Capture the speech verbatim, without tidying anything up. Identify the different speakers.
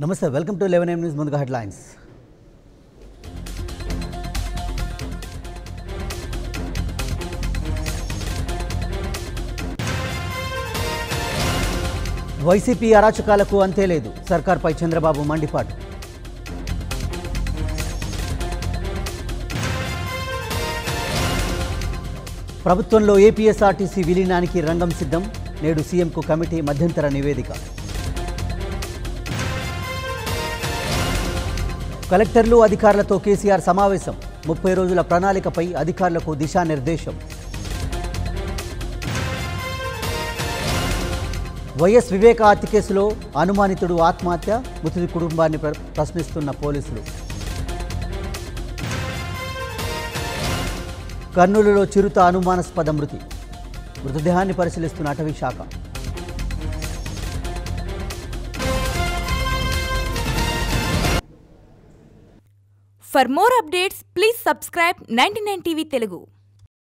Speaker 1: నమస్తే welcome to eleven A M news ముందుగా headlines. YCP అరాచకాలకు అంతే లేదు, సర్కార్పై చంద్రబాబు మండిపాటు. ప్రభుత్వంలో ఏపీఎస్ఆర్టీసీ విలీనానికి రంగం సిద్ధం, నేడు సీఎంకు కమిటీ మధ్యంతర నివేదిక. కలెక్టర్లు అధికారులతో కేసీఆర్ సమావేశం, ముప్పై రోజుల ప్రణాళికపై అధికారులకు దిశానిర్దేశం. వైఎస్ వివేక హత్య కేసులో అనుమానితుడు ఆత్మహత్య, మృతుడి కుటుంబాన్ని ప్రశ్నిస్తున్న పోలీసులు. కర్నూలులో చిరుత అనుమానాస్పద మృతి, మృతదేహాన్ని పరిశీలిస్తున్న అటవీ శాఖ.
Speaker 2: For more updates, please subscribe ninety-nine T V Telugu.